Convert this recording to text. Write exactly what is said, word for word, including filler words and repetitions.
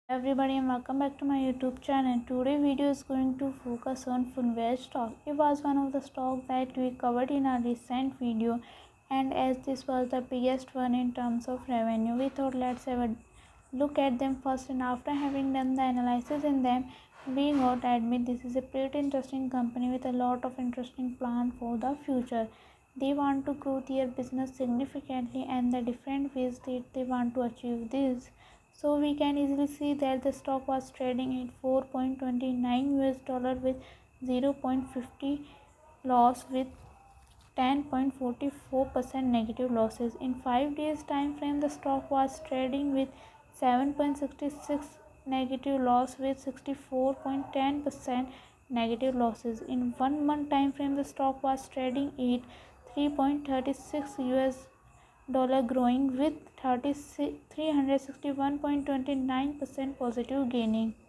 Everybody and welcome back to my YouTube channel. Today video is going to focus on Funware stock. It was one of the stocks that we covered in our recent video, and as this was the biggest one in terms of revenue, we thought let's have a look at them first, and after having done the analysis in them, we got to admit this is a pretty interesting company with a lot of interesting plan for the future. They want to grow their business significantly and the different ways that they want to achieve this. So we can easily see that the stock was trading at four point two nine U S dollar with zero point five zero loss with ten point four four percent negative losses. In five days time frame, the stock was trading with seven point six six negative loss with sixty-four point one zero percent negative losses. In one month time frame, the stock was trading at three point three six U S dollar growing with three hundred sixty-one point two nine percent positive gaining.